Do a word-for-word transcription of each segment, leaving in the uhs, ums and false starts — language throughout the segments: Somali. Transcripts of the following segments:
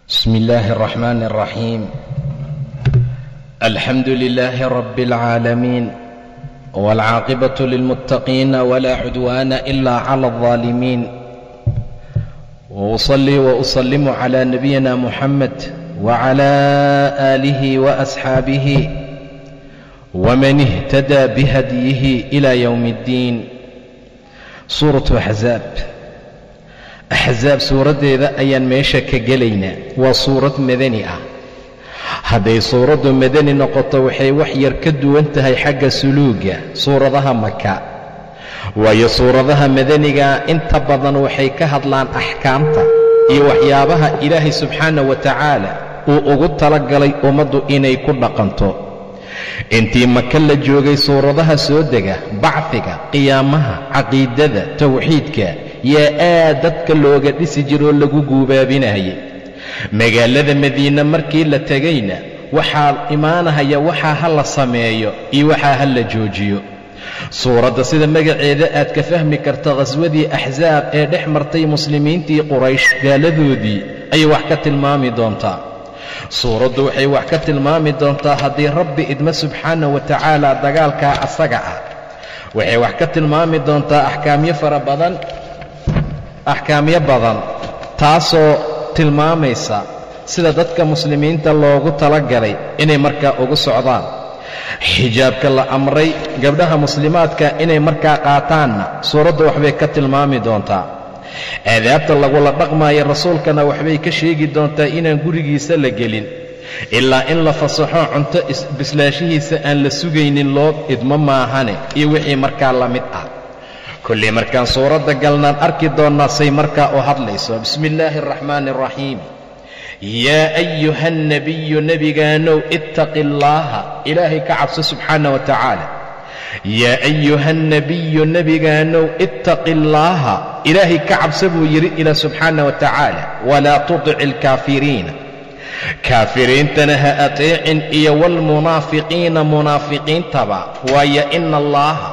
بسم الله الرحمن الرحيم. الحمد لله رب العالمين، والعاقبة للمتقين ولا عدوان إلا على الظالمين، وأصلي وأسلم على نبينا محمد وعلى آله وأصحابه ومن اهتدى بهديه إلى يوم الدين. سورة أحزاب. axzaab suuraddeeda ayaan meesha ka gelaynaa. waa suurad madani ah. hadday suuraddu madani noqoto waxay wax yar ka duwan tahay xagga suluuga suuradaha maka, waayo suuradaha madanigaa inta badan waxay ka hadlaan axkaamta iyo waxyaabaha ilaahay subxaanahu wa tacaala uu ugu talagalay ummaddu inay ku dhaqanto. intii maka la joogay suuradaha soo dega bacfiga, qiyaamaha, caqiidada, tawxiidka yaa aad dadka looga dhisi jiroo lagu guubaabinayay. magaalada madiine markii la tegayna waxaa imaanahaya waxaa ha la sameeyo iyo waxaa ha la joojiyo. suuradda sida magaceeda aad ka fahmi karta khaswadii axsaab ee dhex martay muslimiintii quraysh gaaladoodii ayay wax ka tilmaami doontaa. suuraddu waxay wax ka tilmaami doontaa haddii rabbi idmo subxaanahu wa tacaala dagaalkaa asaga ah. waxay wax ka tilmaami doontaa axkaamyo fara badan axkaamyo badan taasoo tilmaamaysa sida dadka muslimiinta loogu talagalay inay markaa ugu socdaan. xijaabka la amray gabdhaha muslimaadka inay markaa qaataanna suuraddu waxbay ka tilmaami doontaa. aadaabta lagula dhaqmaayo rasuulkana waxbay ka sheegi doontaa inaan gurigiisa la gelin ilaa in la fasaxo cunto bislaashihiisa aan la sugaynin loo idmo maahane iyo wixii markaa la mid ah. kullii markaan suuradda galnaan arki doonnaa say markaa u hadlayso. bismi illaahi araxmaani araxiim. yaa ayuha annabiyu nebigaanow ittaqi allaaha ilaahay ka cabso subxaana wa tacaala. yaa ayuha annabiyu nebigaanow ittaqi allaaha ilaahay ka cabso buu yidhi ilaa subxaana wa tacaala. walaa tudici alkaafiriina kaafiriintana ha ateecin iyo waalmunaafiqiina munaafiqiintaba, waayo ina allaaha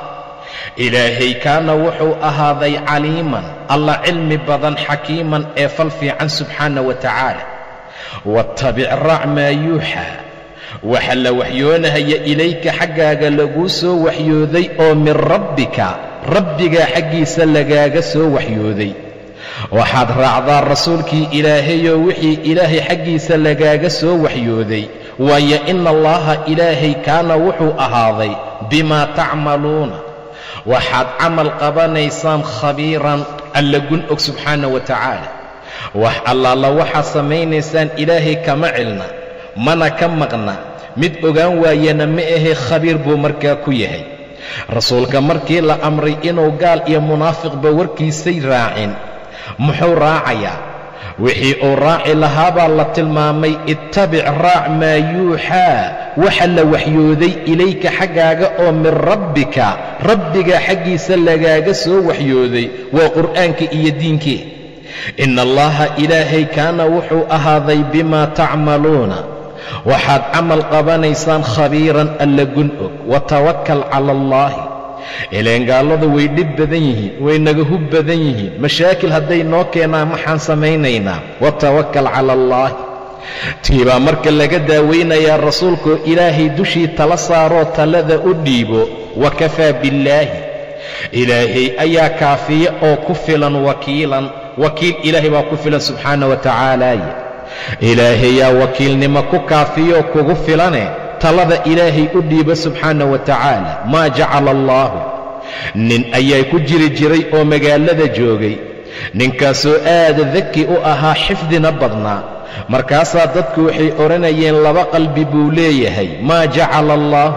ilaahay kaana wuxuu ahaaday caliiman alla cilmi badan, xakiiman ee fal fiican subxaana wa tacaala. wattabic raac maa yuuxaa waxa la waxyoonahaya ilayka xaggaaga laguu soo waxyooday oo min rabbika rabbigaa xaggiisa lagaaga soo waxyooday. waxaad raacdaa rasuulkii ilaahayoo wixii ilaahay xaggiisa lagaaga soo waxyooday, waayo ina allaaha ilaahay kaana wuxuu ahaaday bimaa tacmaluuna waxaad camal qabanaysaan khabiiran alla gun og subxaana wa tacaala. wax allaala waxaad samaynaysaan ilaahay kama cilna mana ka maqna, mid ogaan waayana ma ahee khabiir buu markaa ku yahay. rasuulka markii la amray inuu gaal iyo munaafiqba warkiisay raacin, muxuu raacayaa? wixii uu raaci lahaabaa la tilmaamay. ittabic raac maa yuuxaa waxa la waxyooday ilayka xaggaaga oo min rabbika rabbiga xaggiisa lagaaga soo waxyooday, waa qur'aanka iyo diinkee. ina allaha ilaahay kaana wuxuu ahaaday bimaa tacmaluuna waxaad camal qabanaysaan khabiiran alla gun og. watawakal cala allaahi ileen gaallada way dhib badan yihiin, way naga hub badan yihiin. mashaakil hadday noo keenaan maxaan samaynaynaa? watawakal cala allaahi tiibaa marka laga daawaynayaa rasuulkoo ilaahay dushii tala saaroo talada u dhiibo. wakafaa billaahi ilaahay ayaa kaafiya oo ku filan wakiilan wakiil ilaahay baa ku filan subxaana wa tacaalaay. ilaahayaa wakiilnimo ku kaafiyoo kugu filane talada ilaahay u dhiiba subxaana wa tacaala. maa jacala allaahu nin ayaa ku jiri jiray oo magaalada joogay, ninkaasoo aada daki u ahaa xifdina badnaa. markaasaa dadku waxay odhanayeen laba qalbi buu leeyahay. maa jacala allaahu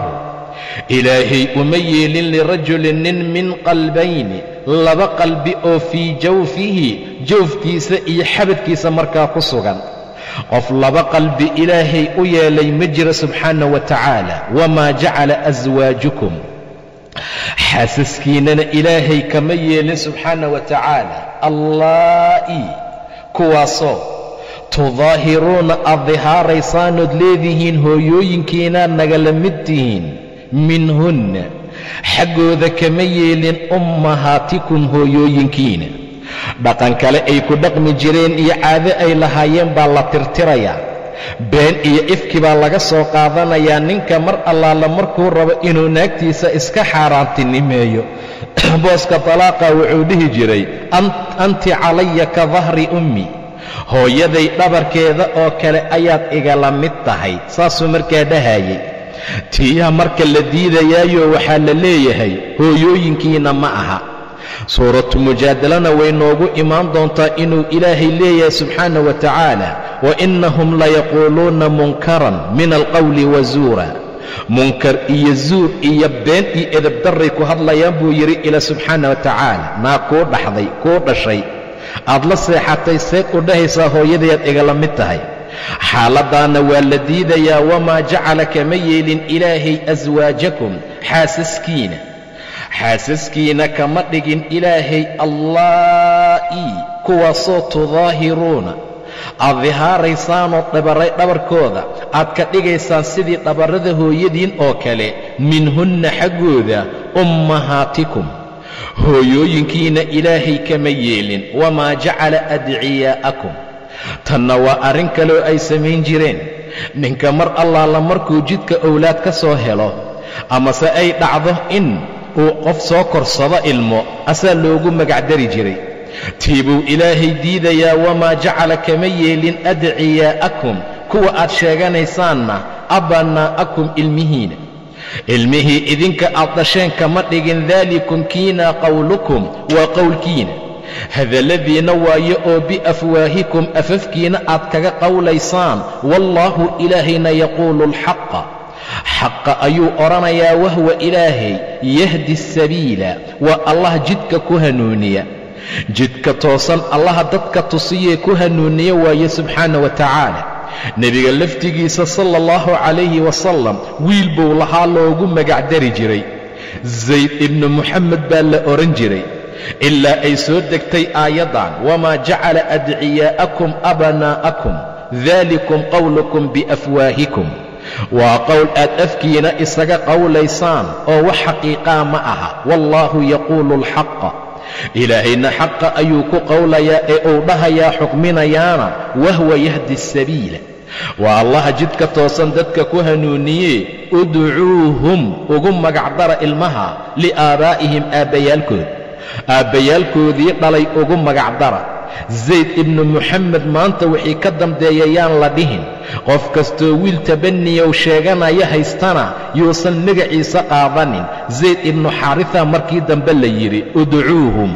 ilaahay uma yeelin lirajulin nin min qalbayni laba qalbi oo fii jawfihi jawfkiisa iyo xabadkiisa markaa ku sugan. qof laba qalbi ilaahay u yeelay ma jiro subxaana wa tacaala. wamaa jacala aswaajukum xaasaskiinnana ilaahay kama yeelin subxaana wa tacaala. allaa'i kuwaasoo tudaahiruuna aad dihaaraysaanood leedihiin hooyooyinkiinaad nagala mid tihiin. minhunna xaggooda kama yeelin ummahaatikum hooyooyinkiina. dhaqan kale ay ku dhaqmi jireen iyo caado ay lahaayeen baa la tirtirayaa. been iyo ifki baa laga soo qaadanayaa. ninka mar allaala markuu rabo inuu naagtiisa iska xaaraantinimeeyo booska talaaqa wuxuu dhihi jiray anti calaya ka dahri ummi, hooyaday dhabarkeeda oo kale ayaad igala mid tahay. saasuu markaa dhahayay. tiyaa marka la diidayaayo waxaa la leeyahay hooyooyinkiina ma aha. suuratu mujaadalana way noogu imaan doontaa inuu ilaahay leeyahay subxaana wa tacaala wainahum layaquuluuna munkaran min alqowli wazuura. munkar iyo zuur iyo been iyo edabdarray ku hadlayaan buu yidhi ilaa subxaana wa tacaala. naa kuu dhaxday kuu dhashay aad la seexatay seed u dhahaysaa hooyadayaad igala mid tahay. xaaladdaana waa la diidayaa. wamaa jacala kama yeelin ilaahay aswaajakum xaasaskiina xaasaskiina kama dhigin ilaahay allaa'i kuwaasoo tudaahiruuna aad dihaaraysaanoo dhabarkooda aad ka dhigaysaan sidii dhabarrada hooyadiin oo kale minhunna xaggooda ummahaatikum hooyooyinkiina ilaahay kama yeelin. wamaa jacala adciyaa'akum, tanna waa arrin kaleoo ay samayn jireen. ninka mar allaala markuu jidka owlaad ka soo helo amase ay dhacdo in uu qof soo korsado ilmo asaa loogu magacdari jiray. tii buu ilaahay diidayaa. wamaa jacala kama yeelin adciyaa'akum kuwa aad sheeganaysaanna abnaa'akum ilmihiina ilmihii idinka aad dhasheen kama dhigin. daalikum kiina qowlukum waa qowlkiina, hadalladiina waayo oo biafwaahikum afafkiina aad kaga qowlaysaan. wallaahu ilaahayna yaquulu alxaqa, xaqa ayuu odhanayaa. wahwa ilaahay yahdi asabiila, waa allah jidka ku hanuuniya. jidka toosan allaha dadka tusiyee ku hanuuniya waaye subxaana wa tacaala. nebiga laftigiisa sala allahu calayhi wasalam wiil buu lahaa loogu magacdari jiray. zayd ibnu muxamed baa la odhan jiray ilaa ay soo degtay aayaddan wamaa jacala adciyaa'akum abnaa'akum daalikum qowlukum biafwaahikum. waa qowl aad afkiina isaga qowlaysaan oo wax xaqiiqaa ma aha. wallaahu yaquulu alxaqa, ilaahayna xaqa ayuu ku qowlayaa ee uu dhahayaa xukminayaana. wahwa yahdi asabiila, waa allaha jidka toosan dadka ku hanuuniyee. udcuuhum ugu magacdara ilmaha liaabaa'ihim aabbayaalkood, aabbayaalkoodii dhalay ugu magacdara. zayd ibnu muxamed maanta wixii ka dambeeyayaan la dhihin. qof kastoo wiil tabaniyow sheeganaya haystana yuusan magaciisa qaadanin. zayd ibnu xaarisa markii dambe la yidhi udcuuhum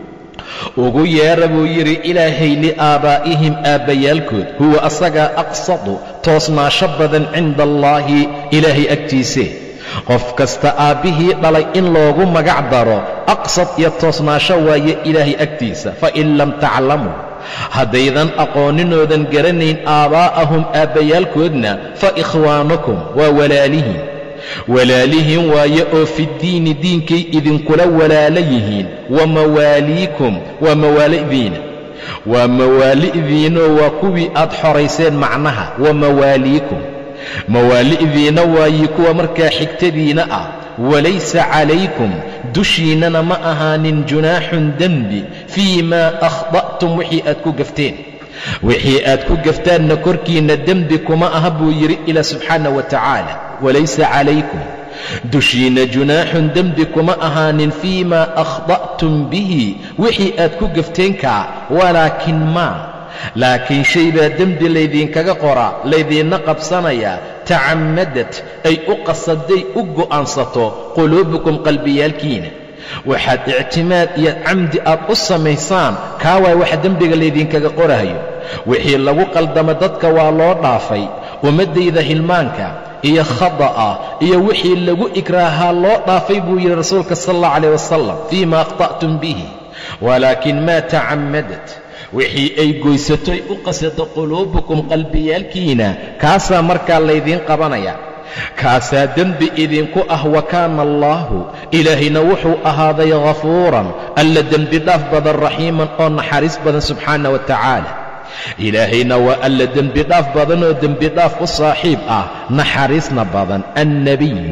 ugu yeera buu yidhi ilaahay liaabaa'ihim aabbayaalkood. huwa asagaa aqsadu toosnaasho badan cinda allaahi ilaahay agtiisee. qof kasta aabbihii dhalay in loogu magac daro aqsad iyo toosnaasho waaye ilaahay agtiisa. fain lam taclamuu, haddaydan aqooninoodan garanayn aabaa'ahum aabbayaalkoodna fa ikhwaanukum waa walaalihiin. walaalihiin waaye oo fiddiini diinkay idinkula walaala yihiin. wa mawaaliikum waa mawaali'diina, waa mawaali'diinoo waa kuwii aad xorayseen macnaha. wa mawaaliikum mawaali'diina waaye kuwa markaa xigtadiina ah. walaysa calaykum dushiinnana ma ahaanin junaaxun dembi fii maa akhda'tum wixii aad ku gafteen. wixii aad ku gaftaanna korkiinna dembi kuma aha buu yidhi ilaa subxaana wa tacaala. walaysa calaykum dushiinna junaaxun dembi kuma ahaanin fii maa akhda'tum bihi wixii aad ku gafteenkaa. walaakin maa laakiin shay baa dembi laydinkaga qoraa laydiinna qabsanayaa. tacammadad ay u qasaday u go'aansato quluubukum qalbiyaalkiina. waxaad ictimaad iyo camdi aad u samaysaan kaa waay wax dembiga laydinkaga qorahayo. wixii lagu qaldama dadka waa loo dhaafay. ummaddayda hilmaanka iyo khada'a iyo wixii lagu ikraahaa loo dhaafay buu yidhi rasuulka sala allahu calayh wasalam fii ma akhta'tum bihi. walaakin maa tacammadad wixii ay goysatoy u qasado quluubukum qalbiyaalkiina kaasaa markaa laydiin qabanaya. kaasaa dembi idinku ah. wa kaana allaahu ilaahayna wuxuu ahaaday ghafuuran alla dembi dhaaf badan raxiiman oo naxariis badan subxaana wa tacaala. ilaahayna waa alla dembi dhaaf badan oo dembi dhaaf u saaxiib ah naxariisna badan. annebiyu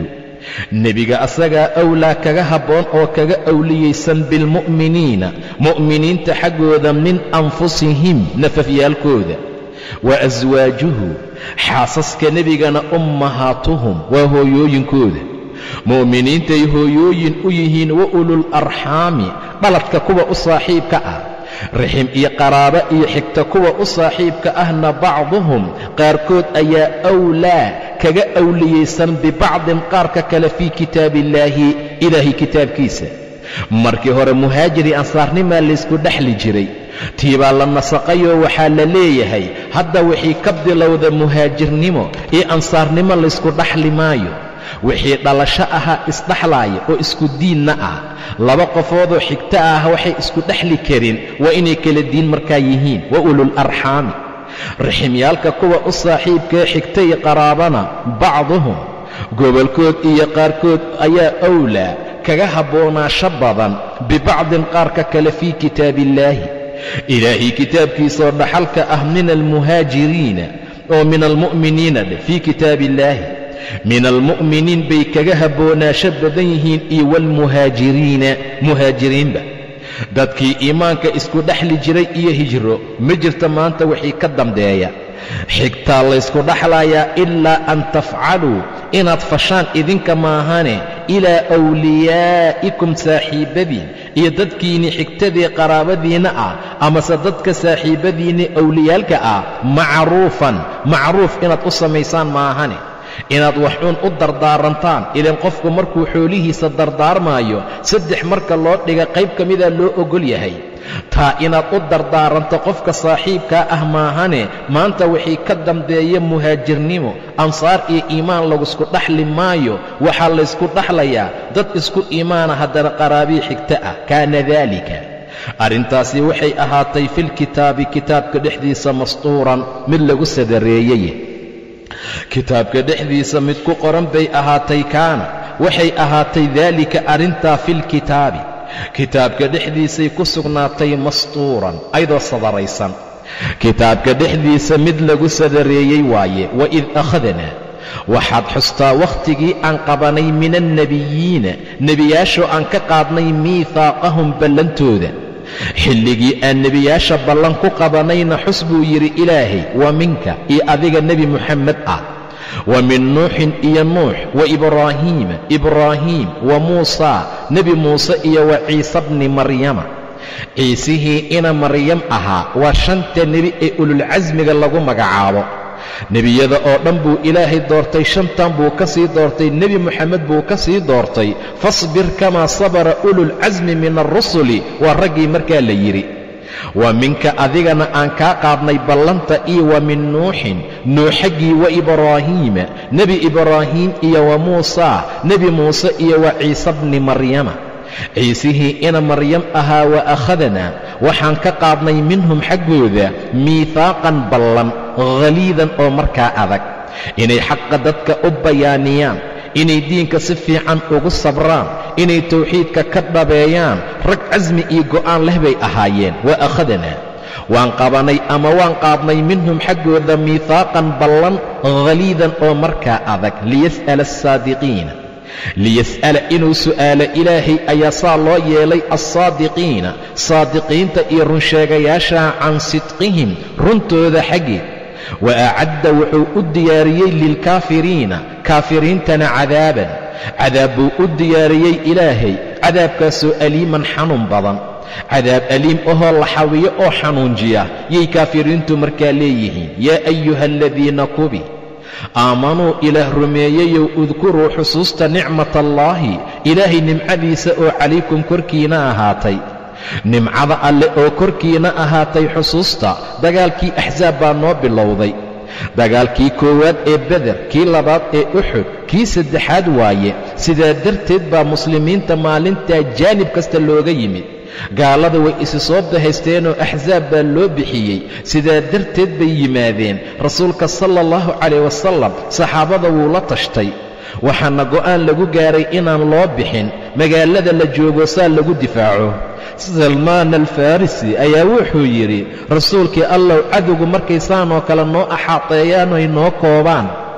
nebiga asagaa awlaa kaga habboon oo kaga awliyaysan bilmu'miniina mu'miniinta xaggooda min anfusihim nafafyaalkooda wa aswaajuhu xaasaska nebigana ummahaatuhum waa hooyooyinkooda mu'miniintay hooyooyin u yihiin wa ulul arxaami dhaladka kuwa u saaxiibka ah rixim iyo qaraabo iyo xigta kuwa u saaxiibka ahna bacduhum qaarkood ayaa awlaa kaga awliyaysan bibacdin qaarka kale fii kitaabillaahi ilaahay kitaabkiisa markii hore muhaajiri ansaarnimaa laysku dhexli jiray tiibaa la nasaqayoo waxaa la leeyahay hadda wixii ka bilowda muhaajirnimo iyo ansaarnimo laysku dhaxli maayo wixii dhalasho ahaa isdhaxlaaya oo isku diinna ah laba qofoodoo xigto ah waxay isku dhexli karin waa inay kala diin markaa yihiin wa ulul arxaami riximyaalka kuwa u saaxiibkae xigta iyo qaraabana bacduhum gobolkood iyo qaarkood ayaa awlaa kaga habboonaasho badan bibacdin qaarka kale fii kitaabillaahi ilaahay kitaabkiisaoo dhaxalka ah min almuhaajiriina oo min almu'miniina dheh fii kitaabillaahi min almu'miniin bay kaga habboonaasho badan yihiin iyo waalmuhaajiriina muhaajiriinba dadkii iimaanka isku dhexli jiray iyo hijro ma jirta maanta wixii ka dambeeya xigtaa laysku dhaxlayaa ilaa an tafcaluu inaad fashaan idinka maahane ilaa awliyaa'ikum saaxiibadiin iyo dadkiinni xigtadii qaraabadiinna ah amase dadka saaxiibadiinni awliyaalka ah macruufan macruuf inaad u samaysaan maahane inaad waxuun u dardaarantaan ilaan qofku markuu xoolihiisa dardaarmaayo saddex marka loo dhiga qayb ka mida loo ogol yahay taa inaad u dardaaranto qofka saaxiibkaa ah maahane maanta wixii ka dambeeya muhaajirnimo ansaar iyo iimaan lagusku dhaxli maayo waxaa laysku dhaxlayaa dad isku iimaana haddana qaraabii xigta ah kaana daalika arrintaasi waxay ahaatay filkitaabi kitaabka dhexdiisa mastuuran mid lagu sadareeyey kitaabka dhexdiisa mid ku qoran bay ahaatay kaana waxay ahaatay daalika arrintaa filkitaabi kitaabka dhexdiisay ku sugnaatay mastuuran ayadoo sadaraysan kitaabka dhexdiisa mid lagu sadareeyey waaye waid akhadnaa waxaad xustaa wakhtigii aan qabanay min annebiyiina nebiyaashoo aan ka qaadnay miihaaqahum ballantooda xilligii aan nebiyaasha ballan ku qabanayna xus buu yidhi ilaahay wa minka iyo adiga nebi muxammed ah wa min nuuxin iyo nuux wa ibraahiima ibraahiim wa muusaa nebi muuse iyo wa ciise bni maryama ciisihii ina maryam ahaa waa shanta nebi ee ululcasmiga lagu magacaabo nebiyada oo dhan buu ilaahay doortay shantan buu ka sii doortay nebi moxamed buu ka sii doortay fasbir kamaa sabara ululcasmi min alrusuli waa raggii markaa la yidhi wa minka adigana aan kaa qaadnay ballanta iyo wa min nuuxin nuuxaggii wa ibraahiima nebi ibraahiim iyo wa muusaa nebi muuse iyo wa ciise bni maryama ciisihii ina maryam ahaa wa akhadnaa waxaan ka qaadnay minhum xaggooda miihaaqan ballan haliidan oo markaa adag inay xaqa dadka u bayaaniyaan inay diinka si fiican ugu sabraan inay tawxiidka ka dhabeeyaan rag casmi iyo go'aan leh bay ahaayeen wa akhadnaa waan qabanay ama waan qaadnay minhum xaggooda miihaaqan ballan haliidan oo markaa adag liyas'ala asaadiqiina liyas'ala inuu su'aalo ilaahay ayaa saa loo yeelay alsaadiqiina saadiqiinta iyo runsheegayaasha can sidqihim runtooda xaggeed wa acadda wuxuu u diyaariyey lilkaafiriina kaafiriintana cadaaban cadaab buu u diyaariyey ilaahay cadaabkaasoo aliiman xanuun badan cadaab aliim ahoo la xawiyo oo xanuunjiya yay kaafiriintu markaa leeyihiin yaa ayuha aladiina kubi aamanuu ilaah rumeeyeyow udkuruu xusuusta nicmatallaahi ilaahay nimcadiisa oo calaykum korkiina ahaatay nimcada alle oo korkiina ahaatay xusuusta dagaalkii axsaab baa noo bilowday dagaalkii koowaad ee beder kii labaad ee uxud kii saddexaad waaye sidaa darteed baa muslimiinta maalintaa jaanib kasta looga yimid gaalada way isi soo bahaysteenoo axsaab baa loo bixiyey sidaa darteed bay yimaadeen rasuulka sala allahu calayh wasalam saxaabada wuu la tashtay waxaana go'aan lagu gaaray inaan loo bixin magaalada la joogo saa lagu difaaco salmaan alfarisi ayaa wuxuu yidhi rasuulkii allow cadowgu markay saanoo kale noo axaateeyaan ay noo koobaan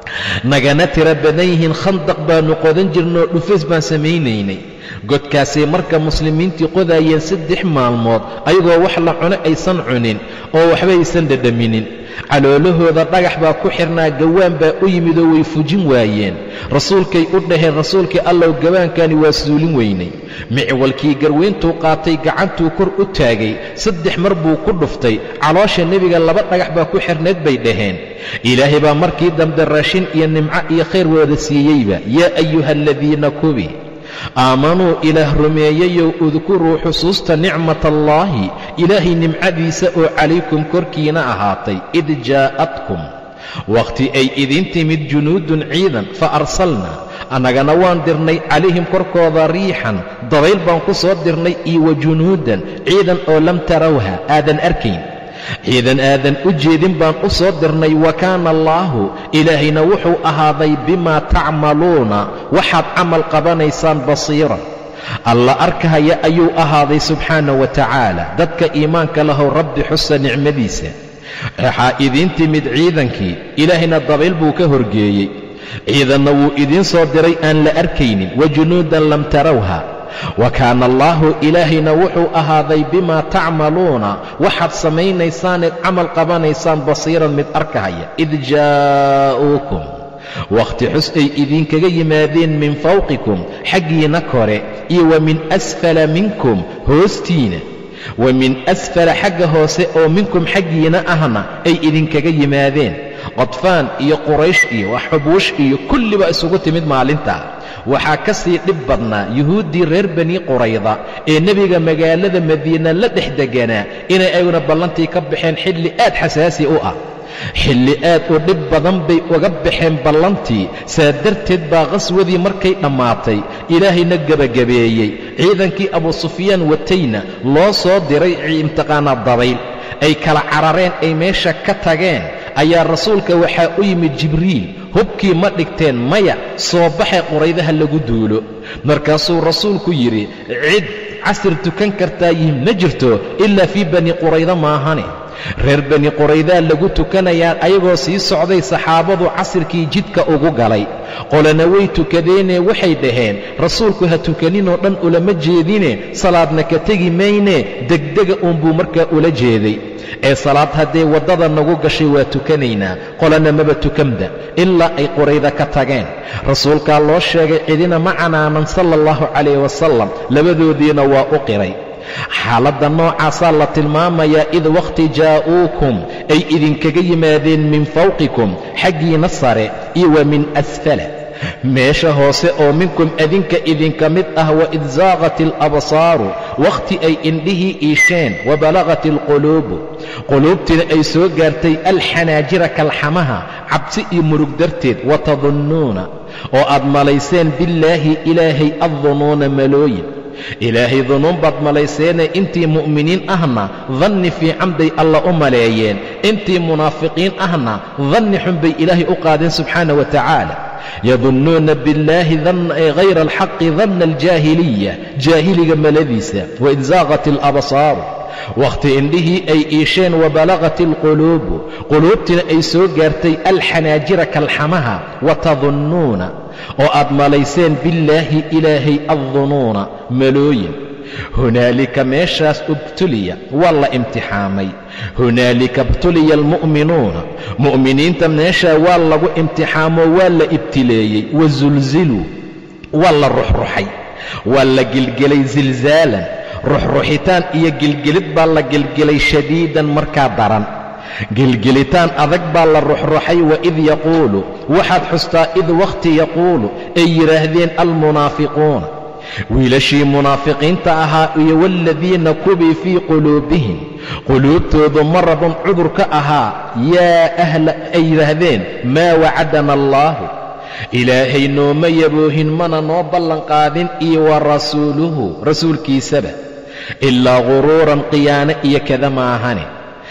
nagana tira badan yihiin khandaq baanu qodan jirnoo dhufays baan samaynaynay godkaasay marka muslimiintii qodayeen saddex maalmood ayagoo wax la cuno aysan cunin oo waxba aysan dhadhaminin caloolahooda dhagax baa ku xirnaa gawaan baa u yimid oo way fujin waayeen rasuulkay u dhaheen rasuulkii allow gawaankani waa suulin weynay micwalkii garweyntuu qaatay gacantuu kor u taagay saddex mar buu ku dhuftay caloosha nebiga laba dhagax baa ku xirneed bay dhaheen ilaahay baa markii dambe raashin iyo nimco iyo khayr wada siiyeyba yaa ayuha aladiina kubi aamanuu ilaah rumeeyayow udkuruu xusuusta nicmatallaahi ilaahay nimcadiisa oo calaykum korkiina ahaatay id jaa'adkum wakhti ay idin timid junuudun ciidan fa arsalnaa annagana waan dirnay calayhim korkooda riixan dabayl baan ku soo dirnay iyo wa junuudan ciidan oo lam tarawha aadan arkayn ciidan aadan u jeedin baan u soo dirnay wa kaana allaahu ilaahayna wuxuu ahaaday bimaa tacmaluuna waxaad camal qabanaysaan basiiran alla arkahaya ayuu ahaaday subxaana wa tacaala dadka iimaanka lahow rabbi xusa nicmadiisa waxaa idiin timid ciidankii ilaahayna dabayl buu ka horgeeyey ciidanna wuu idiin soo diray aan la arkaynin wa junuudan lam tarawha wa kaana allaahu ilaahayna wuxuu ahaaday bimaa tacmaluuna waxaad samaynaysaaned camal qabanaysaan basiiran mid arkahaya id jaa'uukum wakhti xus ay idinkaga yimaadeen min fawqikum xaggiina kore iyo wa min asfala minkum hoostiina wa min asfala xagga hoose oo minkum xaggiina ahna ay idinkaga yimaadeen qadfaan iyo quraysh iyo xubuush iyo kulliba isugu timid maalintaa waxaa ka sii dhib badnaa yuhuuddii reer bani qurayda ee nebiga magaalada madiina la dhex deganaa inay ayaguna ballantii ka baxeen xilli aad xasaasi u ah xilli aad u dhib badan bay uga baxeen ballantii saa darteed baa qaswadii markay dhammaatay ilaahayna gebagabeeyey ciidankii abu sufyaan watayna loo soo diray imtiqaanaa dabayl ay kala carareen ay meesha ka tageen ayaa rasuulka waxaa u yimid jibriil hubkii ma dhigteen maya soo baxe quraydaha lagu duulo markaasuu rasuulku yidhi cid casir tukan kartaa yihin ma jirto ilaa fii bani qurayda maahane reer bani quraydaa lagu tukanayaa ayagoo sii socday saxaabadu casirkii jidka ugu galay qolana way tukadeenee waxay dhaheen rasuulku ha tukaninoo dhan ulama jeedine salaadna ka tegi mayne degdega uunbuu markaa ula jeeday ee salaad haddee waddada nagu gashay waa tukanaynaa qolana maba tukanba ilaa ay qurayda ka tageen rasuulkaa loo sheegay cidina ma canaanan sala allahu calayh wasalam labadoodiina waa u qiray xaaladda noocaasaa la tilmaamayaa id wakhti jaa'uukum ay idinkaga yimaadeen min fawqikum xaggiina sare iyo wa min asfala meesha hoose oo minkum adinka idinka mid ah waid zaaqat alabsaaru wakhti ay indhihii iisheen wabalaqat alquluubu quluubtiina ay soo gaartay alxanaajira kalxamaha cabsi iyo murug darteed watadunnuuna oo aad malayseen billaahi ilaahay addunuuna malooyin ilaahay dunuun baad malayseene intii mu'miniin ahna danni fiican bay alla u maleeyeen intii munaafiqiin ahna danni xun bay ilaahay u qaadeen subxaana wa tacaala yadunnuuna billaahi hayra alxaqi danna aljaahiliya jaahiliga maladiisa waid zaaqat alabsaaru wakhti indhihii ay iisheen wabalaqat alquluubu quluubtiina ay soo gaartay alxanaajira kalxamaha watadunnuuna oo aad malayseen billaahi ilaahay addunuuna malooyin hunaalika meeshaas ubtuliya waa la imtixaamay hunaalika ibtuliya almu'minuuna mu'miniinta meeshaa waa lagu imtixaamo waa la ibtileeyey wasulziluu waa la ruxruxay waa la gelgelay zilzaalan ruxruxitaan iyo gelgelid baa la gelgelay shadiidan markaa daran gelgelitaan adag baa la ruxruxay waid yaquulu waxaad xustaa id wakhti yaquulu ay yidhaahdeen almunaafiquuna wiilashii munaafiqiinta ahaa iyo waaladiina kubii fii quluubihim quluubtoodu maradun cudur ka ahaa yaa ahla ay yidhaahdeen maa wacadana allaahu ilaahay nooma yaboohin mana noo ballanqaadin iyo wa rasuuluhu rasuulkiisaba ilaa guruuran qiyaano iyo kada maahane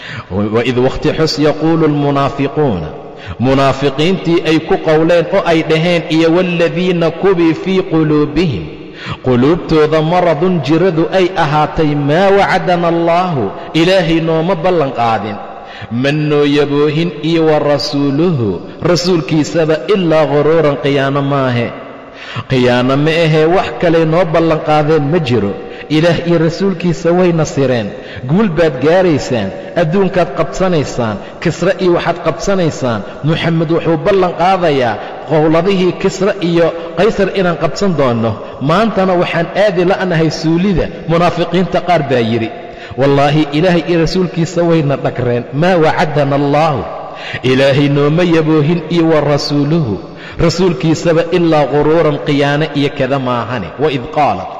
waid wakhti xus yaquulu almunaafiquuna munaafiqiintii ay ku qowleen oo ay dhaheen iyo waaladiina kubii fii quluubihim quluubtooda maradun jiradu ay ahaatay maa wacadana allaahu ilaahay nooma ballanqaadin manoo yaboohin iyo wa rasuuluhu rasuulkiisaba ilaa ghuruuran khiyaano maahe khiyaano ma ahee wax kale noo ballanqaadeen ma jiro. ilaah iyo rasuulkiisa way nasireen, guul baad gaaraysaan, adduunkaad qabsanaysaan, kisra iyo waxaad qabsanaysaan. muxamed wuxuu ballan qaadayaa qowladihii kisra iyo qaysar inaan qabsan doonno. maantana waxaan aadi la'nahay suulida. munaafiqiinta qaar baa yidhi wallaahi ilaahay iyo rasuulkiisa wayna dhagreen. maa wacadana allaahu, ilaahay nooma yaboohin iyo wa rasuuluhu rasuulkiisaba ilaa ghuruuran khiyaano iyo kada maahane. waid qaalat,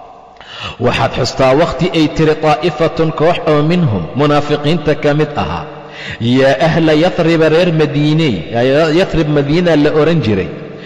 waxaad xustaa wakhti ay tiri taa'ifatun koox oo minhum munaafiqiinta ka mid ahaa, yaa ahla yathriba reer madiiney, yathrib madiina la odhan jiray.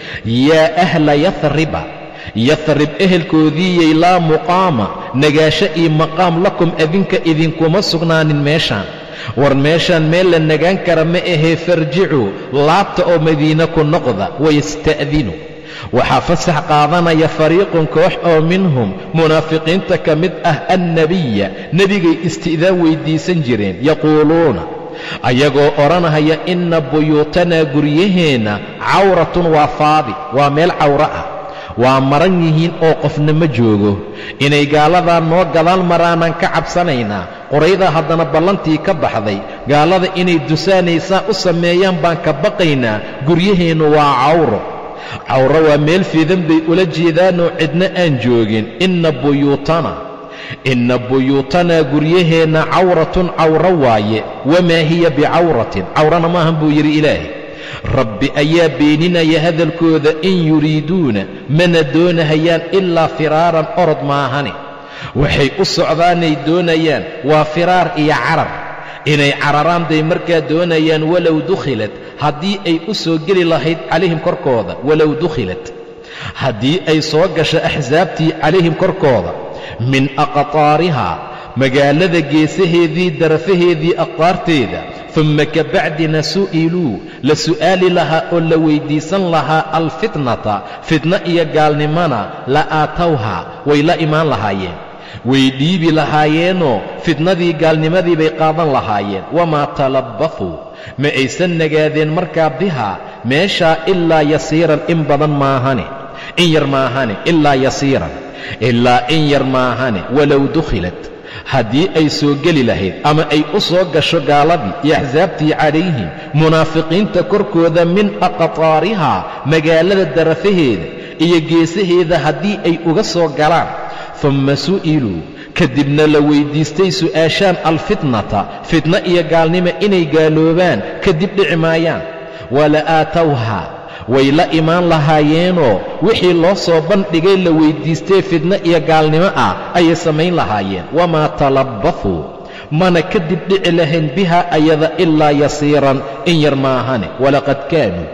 yaa ahla yathriba, yathrib ehelkoodiiyey laa muqaama, nagaasho iyo maqaam lakum adinka idinkuma sugnaanin meeshaan. war meeshaan meel la nagaan kara ma ahee farjicuu, laabta oo madiina ku noqda. wayasta'dinu, waxaa fasax qaadanaya fariiqun koox oo minhum munaafiqiinta ka mid ah annabiya, nebigay isti'daan weyddiisan jireen. yaquuluuna, ayagoo odhanahaya inna buyuutanaa guryaheenna cawratun waa faadi, waa meel cawro ah, waa maran yihiin oo qofna ma joogo. inay gaaladaa noo gadaal maraanaan ka cabsanaynaa. qoraydaa haddana ballantii ka baxday, gaalada inay dusaanaysaan u sameeyaan baan ka baqaynaa. guryaheennu waa cawro. cawro waa meel fiidan bay ula jeedaanoo cidna aan joogin. inna buyuutana, inna buyuutanaa guryaheenna cawratun cawro waaye. wamaa hiya bicawratin, cawrana maahan buu yidhi ilaahay. rabbi ayaa beeninaya hadalkooda. in yuriiduuna, mana doonahayaan ilaa firaaran orod maahane. waxay u socdaanay doonayaan waa firaar iyo carar, inay cararaan bay markaa doonayaan. walow dukhilat, haddii ay u soo geli lahayd calayhim korkooda. walow dukhilat, haddii ay soo gasho axsaabtii calayhim korkooda, min aqtaarihaa, magaalada geesaheedii darafaheedii aqtaarteeda. uma ka bacdina su'iluu, la su'aali lahaa oo la weyddiisan lahaa alfitnata, fitna iyo gaalnimana la aatawhaa, way la imaan lahaayeen, way dhiibi lahaayeenoo fitnadii gaalnimadii bay qaadan lahaayeen. wamaa talabbafuu, ma aysan nagaadeen markaa bihaa meeshaa ilaa yasiiran, in badan maahane, in yar maahane. ilaa yasiiran, ilaa in yar maahane. walow dukhilat, haddii ay soo geli lahayd ama ay u soo gasho gaaladii iyo axsaabtii calayhim munaafiqiinta korkooda, min aqtaarihaa, magaalada darafaheeda iyo geesaheeda haddii ay uga soo galaan. umma su'iluu, kadibna la weyddiistay su'aashaan alfitnata, fitna iyo gaalnimo inay gaaloobaan kadib dhici maayaan. wala aatawhaa, way la imaan lahaayeenoo wixii loo soo bandhigay la weyddiistay fitna iyo gaalnimo ah ayay samayn lahaayeen. wamaa talabbafuu, mana kadib dhici lahayn bihaa ayada ilaa yasiiran, in yar maahane. walaqad kaanuu,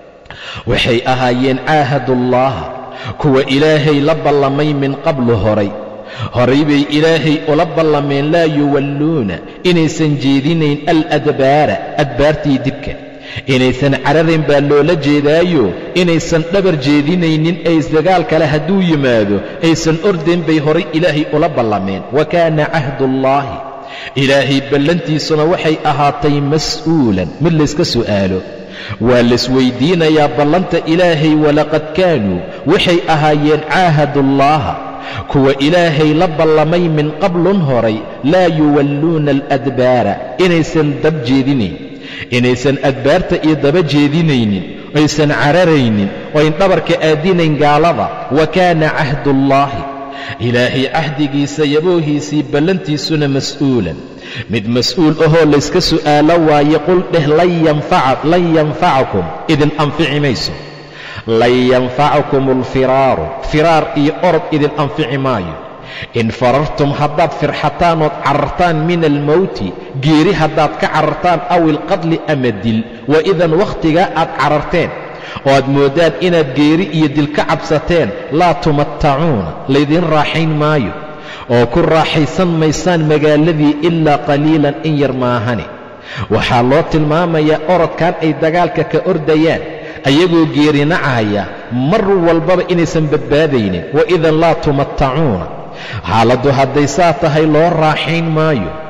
waxay ahaayeen caahadullaaha, kuwa ilaahay la ballamay min qablu horay. horay bay ilaahay ula ballameen laa yuwalluuna, inaysan jeedinayn aladbaara, adbaartii dibka, inaysan cararayn baa loola jeedaayo, inaysan dhabar jeedinaynin. ay dagaal kale hadduu yimaado aysan ordayn bay horay ilaahay ula ballameen. wa kaana cahdullaahi, ilaahay ballantiisuna waxay ahaatay mas'uulan, mid layska su'aalo. waa laisweyddiinayaa ballanta ilaahay. walaqad kaanuu, waxay ahaayeen caahadullaaha, kuwa ilaahay la ballamay min qablun horay. laa yuwalluuna aladbaara, inaysan dab jeedinayn, inaysan adbaarta iyo daba jeedinaynin, aysan cararaynin, oyn dhabarka aadinayn gaalada. wa kaana cahdullaahi, ilaahay cahdigiisa yaboohiisii ballantiisuna mas'uulan, mid mas'uul ahoo layska su'aalo waaye. qul dheh lan yanfacakum, idin anfici mayso. lan yanfacakum alfiraaru, firaar iyo orod idin anfici maayo. in farartum, haddaad firxataan ood carartaan min almowti, geeri haddaad ka carartaan, aw ilqadli ama dil. wa idan wakhtigaa aad cararteen oo aad mooddaan inaad geeri iyo dil ka cabsateen, laa tumattacuuna, laydin raaxayn maayo oo ku raaxaysan maysaan magaaladii ilaa qaliilan, in yar maahane. waxaa loo tilmaamayaa orodkan ay dagaalka ka ordayaan ayagoo geerinacaya mar walbaba inaysan badbaadaynin. wa idan laa tumattacuuna, xaaladdu hadday saa tahay loo raaxayn maayo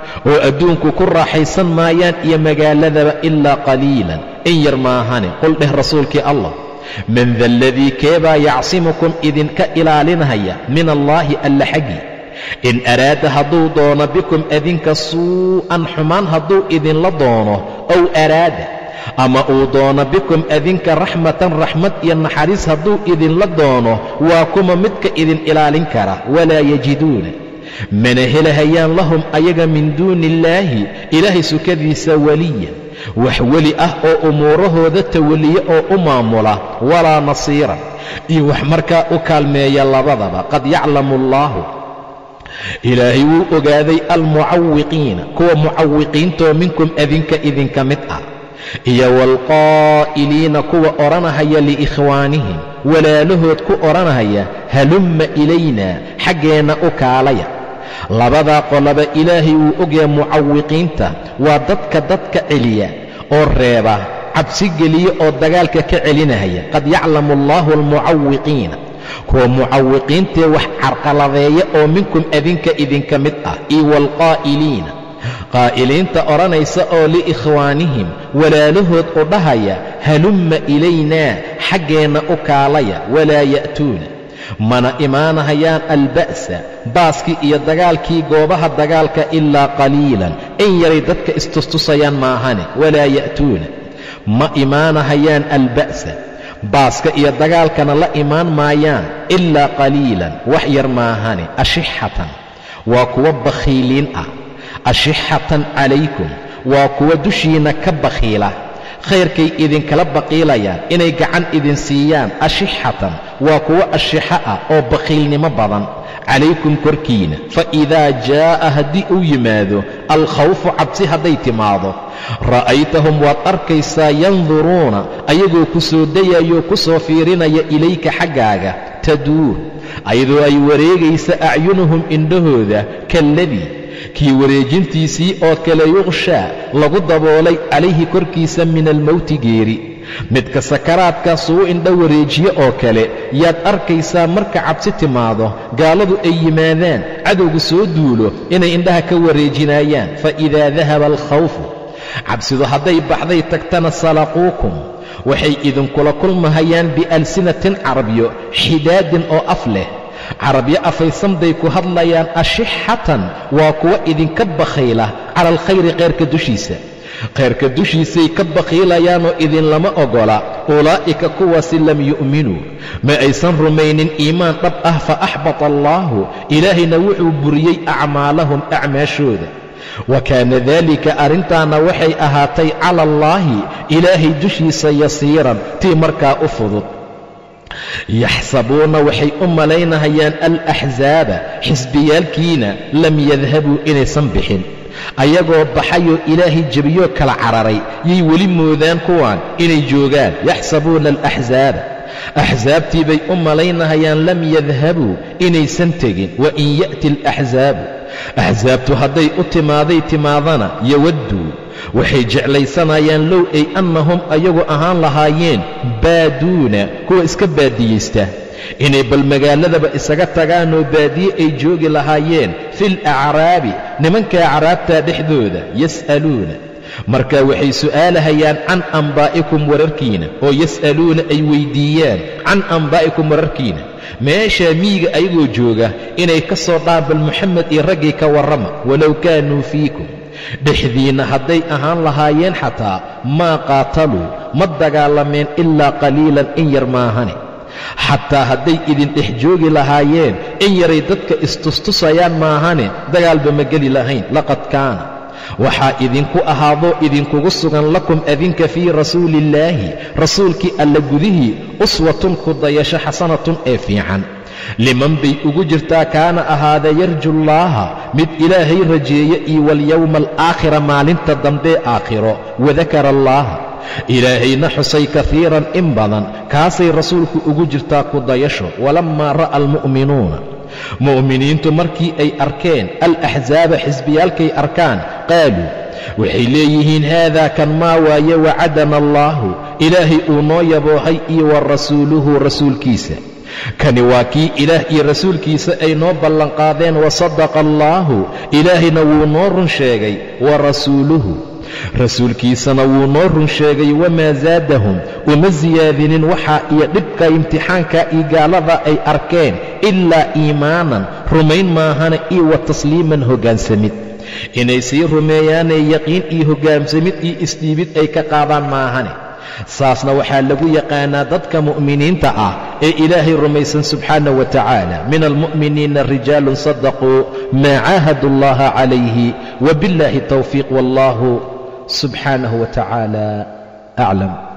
oo adduunku ku raaxaysan maayaan iyo magaaladaba ilaa qaliilan in yar maahane. qul dheh rasuulkii allah, man da aladii keebaa yacsimukum idinka ilaalinaya min allaahi alla xaggii, in araada hadduu doono bikum adinka suu'an xumaan hadduu idinla doono, ow araada ama uu doono bikum adinka raxmatan raxmad iyo naxariis hadduu idinla doono, waa kuma midka idin ilaalin kara. walaa yajiduuna mana helahayaan lahum ayaga min duuni illaahi ilaahay sukadiisa waliyan wax weli ah oo umuurahooda tawaliye oo u maamula, walaa nasiiran iyo wax markaa u kaalmeeya labadaba. qad yaclamu allaahu ilaahay wuu ogaaday almucawiqiina kuwa mucawiqiintoo minkum adinka idinka mid ah, iyo waalqaa'iliina kuwa odhanahaya liikhwaanihim walaalahood ku odhanahaya halumma ilaynaa xaggeenna u kaalaya. labadaa qolaba ilaahay wuu ogyahay. mucawiqiinta waa dadka dadka celiya oo reeba, cabsi geliya oo dagaalka ka celinahaya. qad yaclamu allaahu almucawiqiina kuwa mucawiqiintee wax carqaladeeya oo minkum adinka idinka mid ah, iyo waalqaa'iliina qaa'iliinta odhanaysa oo liikhwaanihim walaalahood u dhahaya halumma ilaynaa xaggeenna u kaalaya. walaa ya'tuuna mana imaanahayaan alba'sa baaskii iyo dagaalkii goobaha dagaalka ilaa qaliilan in yaray dadka istustusayaan maahane. walaa ya'tuuna ma imaanahayaan alba'sa baaska iyo dagaalkana la imaan maayaan ilaa qaliilan wax yar maahane. ashixatan waa kuwa bakhiiliin ah, ashixatan calaykum waa kuwa dushiinna ka bakhiila, khayrkay idinkala baqiilayaan inay gacan idin siiyaan. ashixatan waa kuwa ashixa ah oo bakhiilnimo badan calaykum korkiina. fa idaa jaa'a haddii uu yimaado alkhawfu cabsi hadday timaado, ra'aytahum waad arkaysaa yanduruuna ayagoo ku soo dayayo ku soo fiirinaya ilayka xaggaaga, taduur ayadoo ay wareegaysa acyunuhum indhahooda, kalladii kii wareejintiisii oo kale yuqshaa lagu daboolay calayhi korkiisa min almowti geeri. midka sakaraadkaas uu indho wareejiye oo kale yaad arkaysaa marka cabsi timaado, gaaladu ay yimaadaan, cadowgu soo duulo inay indhaha ka wareejinayaan. fa idaa dahaba alkhawfu cabsidu hadday baxday tagtana salaquukum waxay idinkula kulmahayaan bialsinatin carabyo xidaadin oo af leh, carabyo afaysan bay ku hadlayaan. ashixatan waa kuwa idinka bakhiila cala alkhayri khayrka dushiisa, khayrka dushiisay ka bakhiilayaanoo idinlama ogola. ulaa'ika kuwaasi lam yu'minuu ma aysan rumaynin iimaan dhab ah, fa axbata allaahu ilaahayna wuxuu buriyey acmaalahum acmaashooda. wa kaana daalika arrintaana waxay ahaatay cala allaahi ilaahay dushiisa yasiiran tii markaa u fudud. yaxsabuuna waxay u malaynahayaan alaxsaaba xisbiyaalkiina lam yadhabuu inaysan bixin, ayagoo baxayoo ilaahay jebiyoo kala cararay yay weli moodaan kuwaan inay joogaan. yaxsabuuna alaxsaaba axsaabtii bay u malaynahayaan lam yadhabuu inaysan tegin. wa in ya'ti alaxsaabu axsaabtu hadday u timaaday timaadana yawadduu waxay jeclaysanayaan low ay annahum ayagu ahaan lahaayeen baaduuna kuwa iska baadiyeysta, inay bal magaaladaba isaga tagaanoo baadiye ay joogi lahaayeen. fil acraabi nimanka acraabtaa dhexdooda yas'aluuna markaa waxay su'aalahayaan can ambaa'ikum wararkiina, oo yas'aluuna ay weyddiiyaan can ambaa'ikum wararkiina. meeshaa miyiga ayagoo jooga inay ka soo dhaan bal moxamed iyo raggii ka warrama. walow kaanuu fiikum dhexdiinna hadday ahaan lahaayeen xataa maa qaataluu ma dagaalameen ilaa qaliilan in yar maahane. xataa hadday idin dhex joogi lahaayeen in yaray dadka istustusayaan maahane dagaalba ma geli lahayn. laqad kaana waxaa idinku ahaadoo idinkugu sugan lakum adinka fii rasuuliillaahi rasuulkii alla gudihii uswatun ku dayasho xasanatun ee fiican. liman bay ugu jirtaa kaana ahaada yarjullaaha mid ilaahay rajeeye iyo walyowma alaakhira maalinta dambee aakhiro, wadakara allaaha ilaahayna xusay kaiiran in badan, kaasay rasuulku ugu jirtaa ku dayasho. walammaa ra'a almu'minuuna mu'miniintu markii ay arkeen alaxsaaba xisbiyaalkay arkaan, qaaluu waxay leeyihiin haadaa kan maa waaye wacadana allaahu ilaahay uu noo yaboohay iyo wa rasuuluhu rasuulkiisa. kani waa kii ilaah iyo rasuulkiisa ay noo ballanqaadeen wasadaqa allaahu ilaahayna wuu noo run sheegay wa rasuuluhu rasuulkiisana wuu noo run sheegay wamaa zaadahum uma siyaadinin waxaa iyo dhibka imtixaanka iyo gaalada ay arkeen ilaa iimaanan rumayn maahane iyo wa tasliiman hoggaansamid inay sii rumeeyaanee yaqiin iyo hoggaansamid iyo isdhiibid ay ka qaadaan maahane saasna waxaa lagu yaqaanaa dadka mu'miniinta ah ee ilaahay rumaysan subxaana wa tacaala min almu'miniina rijaalun sadaquu maa caahadu allaha calayhi wabillaahi tawfiiq wallahu subxaanahu wa tacaala aclam.